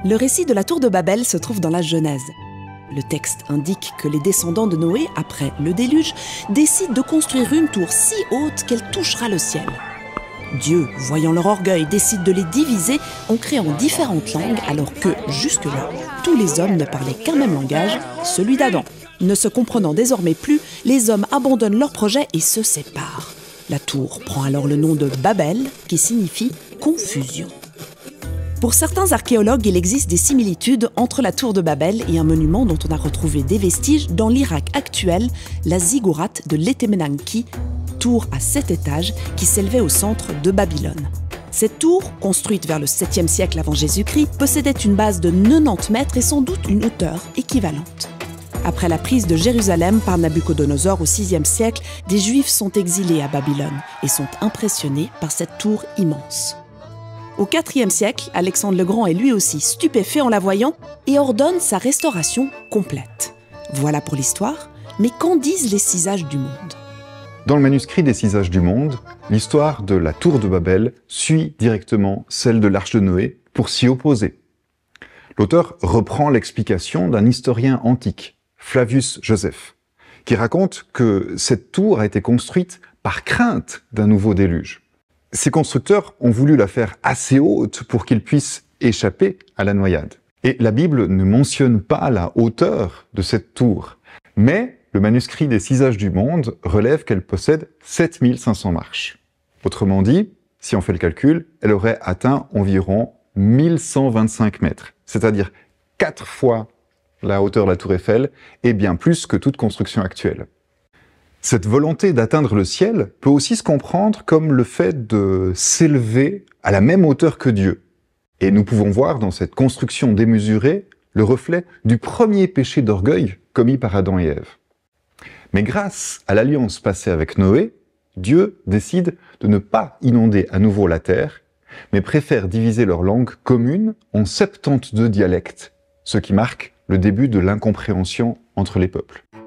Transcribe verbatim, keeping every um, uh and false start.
Le récit de la tour de Babel se trouve dans la Genèse. Le texte indique que les descendants de Noé, après le déluge, décident de construire une tour si haute qu'elle touchera le ciel. Dieu, voyant leur orgueil, décide de les diviser en créant différentes langues, alors que, jusque-là, tous les hommes ne parlaient qu'un même langage, celui d'Adam. Ne se comprenant désormais plus, les hommes abandonnent leur projet et se séparent. La tour prend alors le nom de Babel, qui signifie « confusion ». Pour certains archéologues, il existe des similitudes entre la tour de Babel et un monument dont on a retrouvé des vestiges dans l'Irak actuel, la ziggourate de l'Etemenanki, tour à sept étages qui s'élevait au centre de Babylone. Cette tour, construite vers le septième siècle avant Jésus-Christ, possédait une base de quatre-vingt-dix mètres et sans doute une hauteur équivalente. Après la prise de Jérusalem par Nabuchodonosor au sixième siècle, des Juifs sont exilés à Babylone et sont impressionnés par cette tour immense. Au quatrième siècle, Alexandre le Grand est lui aussi stupéfait en la voyant et ordonne sa restauration complète. Voilà pour l'histoire, mais qu'en disent les Six Âges du monde ? Dans le manuscrit des Six Âges du monde, l'histoire de la tour de Babel suit directement celle de l'Arche de Noé pour s'y opposer. L'auteur reprend l'explication d'un historien antique, Flavius Joseph, qui raconte que cette tour a été construite par crainte d'un nouveau déluge. Ces constructeurs ont voulu la faire assez haute pour qu'ils puissent échapper à la noyade. Et la Bible ne mentionne pas la hauteur de cette tour, mais le manuscrit des Six Âges du monde relève qu'elle possède sept mille cinq cents marches. Autrement dit, si on fait le calcul, elle aurait atteint environ mille cent vingt-cinq mètres, c'est-à-dire quatre fois la hauteur de la tour Eiffel et bien plus que toute construction actuelle. Cette volonté d'atteindre le ciel peut aussi se comprendre comme le fait de s'élever à la même hauteur que Dieu. Et nous pouvons voir dans cette construction démesurée le reflet du premier péché d'orgueil commis par Adam et Ève. Mais grâce à l'alliance passée avec Noé, Dieu décide de ne pas inonder à nouveau la terre, mais préfère diviser leur langue commune en soixante-douze dialectes, ce qui marque le début de l'incompréhension entre les peuples.